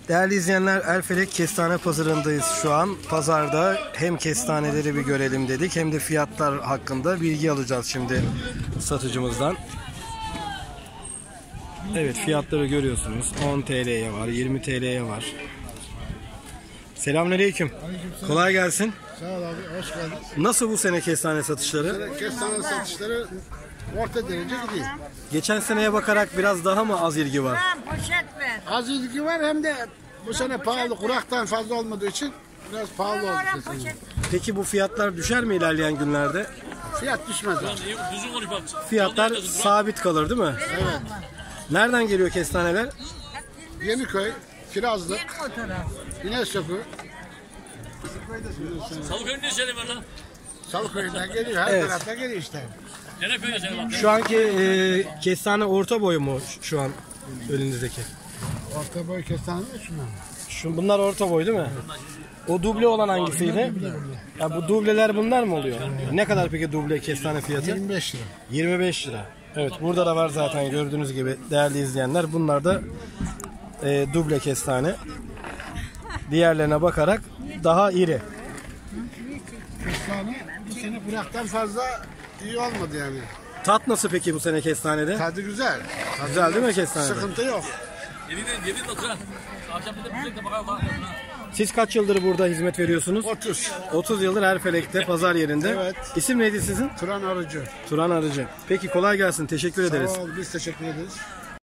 Değerli izleyenler, Erfelek Kestane Pazarı'ndayız şu an. Pazarda hem kestaneleri bir görelim dedik hem de fiyatlar hakkında bilgi alacağız şimdi satıcımızdan. Evet, fiyatları görüyorsunuz. 10 TL'ye var, 20 TL'ye var. Selamünaleyküm. Kolay gelsin. Sağ ol abi, hoş geldin. Nasıl bu sene kestane satışları? Kestane satışları orta derece gidiyor. Geçen seneye bakarak biraz daha mı az ilgi var? Az ilgi var, hem de bu sene pahalı, kuraktan fazla olmadığı için biraz pahalı oldu kesinlikle. Peki bu fiyatlar düşer mi ilerleyen günlerde? Fiyat düşmez abi. Fiyatlar sabit kalır değil mi? Evet. Nereden geliyor kestaneler? Yeniköy, Kirazlık, İnesökü, Salıköy'ün ne seni var lan? Salıköy'den geliyor, her Evet. taraftan geliyor işte. Yeneköy'de seni var. Şu anki kestane orta boyu mu şu an önünüzdeki? Orta boy kestane de şunlar. Bunlar orta boy değil mi? O duble olan hangisiydi? Ya bu dubleler bunlar mı oluyor? Ne kadar peki duble kestane fiyatı? 25 lira. 25 lira. Evet, burada da var zaten gördüğünüz gibi değerli izleyenler. Bunlar da duble kestane. Diğerlerine bakarak daha iri. Kestane bu sene kuraktan fazla iyi olmadı yani. Tat nasıl peki bu sene kestanede? Tadı güzel. Güzel değil mi kestane? Sıkıntı yok. Yedin oturan. Akşam bir de müzik de bakalım. Siz kaç yıldır burada hizmet veriyorsunuz? 30. 30 yıldır Erfelek'te, pazar yerinde. Evet. İsim neydi sizin? Turan Arıcı. Turan Arıcı. Peki kolay gelsin. Teşekkür ederiz. Sağ ol, biz teşekkür ederiz.